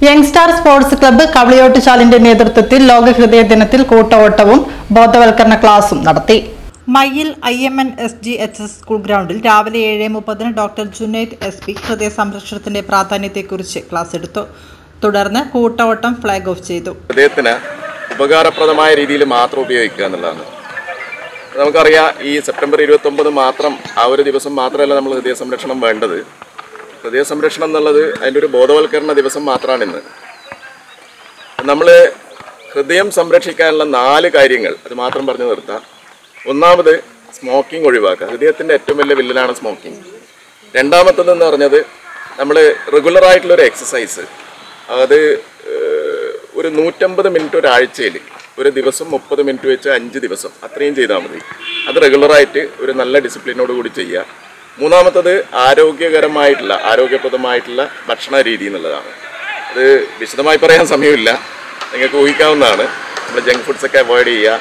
Youngster sports club കവളിയോട്ടുചാലിന്റെ നേതൃത്വത്തിൽ ലോക ഹൃദയ ദിനത്തിൽ കൂട്ടഓട്ടവും ബോധവൽക്കരണ ക്ലാസും നടത്തി. മയ്യിൽ IMN-SGHS സ്കൂൾ ഗ്രൗണ്ടിൽ രാവിലെ 7:30 ഡോക്ടർ ജുനൈദ് SP ഹൃദയ സംരക്ഷണത്തിന്റെ പ്രാധാന്യത്തെക്കുറിച്ച് ക്ലാസ് എടുത്തു. തുടർന്ന് കൂട്ടഓട്ടം ഫ്ലാഗ് ഓഫ് ചെയ്തു. ഹൃദയത്തിന് ഉപകാരപ്രദമായ രീതിയിൽ മാത്രം ഉപയോഗിക്കുക എന്നുള്ളതാണ്. നമുക്കറിയാം, ഈ സെപ്റ്റംബർ 29 മാത്രം ആ ഒരു ദിവസം മാത്രമല്ല നമ്മൾ ഹൃദയ സംരക്ഷണം വേണ്ടത്. ഹൃദയ സംരക്ഷണം എന്നുള്ളത് അതിൻ്റെ ഒരു ബോധവൽക്കരണ ദിവസം മാത്രമാണ് ഇന്ന്. നമ്മൾ ഹൃദയം സംരക്ഷിക്കാനുള്ള 4 കാര്യങ്ങൾ അത് മാത്രം പറഞ്ഞു നിർത്താം. ഒന്നാമത് സ്മോക്കിംഗ് ഒഴിവാക്കുക. ഹൃദയത്തിൻ്റെ ഏറ്റവും വലിയ വില്ലനാണ് സ്മോക്കിംഗ്. രണ്ടാമത്തതെന്ന് പറഞ്ഞത് നമ്മൾ റെഗുലറായിട്ടുള്ളൊരു എക്സസൈസ്, അത് ഒരു 150 മിനിറ്റ് ഒരാഴ്ചയിൽ, ഒരു ദിവസം 30 മിനിറ്റ് വെച്ച് 5 ദിവസം അത്രയും ചെയ്താൽ മതി. അത് റെഗുലറായിട്ട് ഒരു നല്ല ഡിസിപ്ലിനോട് കൂടി ചെയ്യുക. മൂന്നാമത്തത് ആരോഗ്യപ്രദമായിട്ടുള്ള ഭക്ഷണ രീതി എന്നുള്ളതാണ്. അത് വിശദമായി പറയാൻ സമയമില്ല, നിങ്ങൾക്ക് ഊഹിക്കാവുന്നതാണ്. നമ്മൾ ജങ്ക് ഫുഡ്സൊക്കെ അവോയ്ഡ് ചെയ്യുക.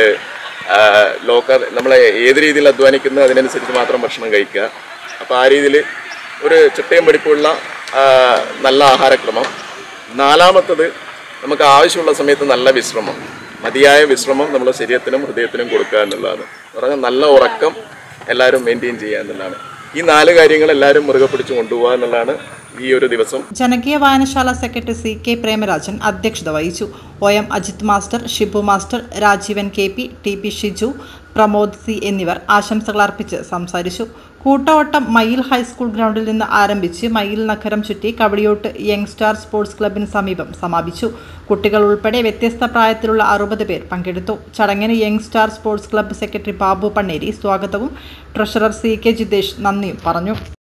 നമ്മൾ ഏത് രീതിയിൽ അധ്വാനിക്കുന്നത് അതിനനുസരിച്ച് മാത്രം ഭക്ഷണം കഴിക്കുക. അപ്പോൾ ആ രീതിയിൽ ഒരു ചിട്ടയും പഠിപ്പുള്ള നല്ല ആഹാരക്രമം. നാലാമത്തത് നമുക്ക് ആവശ്യമുള്ള സമയത്ത് നല്ല വിശ്രമം, മതിയായ വിശ്രമം നമ്മുടെ ശരീരത്തിനും ഹൃദയത്തിനും കൊടുക്കുക എന്നുള്ളതാണ്. പറഞ്ഞാൽ നല്ല ഉറക്കം എല്ലാവരും മെയിൻറ്റെയിൻ ചെയ്യുക എന്നുള്ളതാണ്. ഈ 4 കാര്യങ്ങൾ എല്ലാവരും മുറുകെ പിടിച്ച് കൊണ്ടുപോകുക എന്നുള്ളതാണ് ഈ ഒരു ദിവസം. ജനകീയ വായനശാല സെക്രട്ടറി CK പ്രേമരാജൻ അധ്യക്ഷത വഹിച്ചു. OM Ajith master, Shibu master, Rajeevan KP, TP Shiju, Pramod C എന്നിവർ ആശംസകൾ അർപ്പിച്ച് സംസാരിച്ചു. കൂട്ടഓട്ടം മയ്യിൽ ഹൈസ്കൂൾ ഗ്രൗണ്ടിൽ നിന്ന് ആരംഭിച്ച് മയ്യിൽ നഗരം ചുറ്റി കവളിയോട്ട് യങ്സ്റ്റാർ സ്പോർട്സ് ക്ലബിന് സമീപം സമാപിച്ചു. കുട്ടികൾ ഉൾപ്പെടെ വ്യത്യസ്ത പ്രായത്തിലുള്ള 60 പേർ പങ്കെടുത്തു. ചടങ്ങിന് young star sports club secretary Babu Panneri സ്വാഗതവും ട്രഷറർ CK ജിതേഷ് നന്ദിയും പറഞ്ഞു.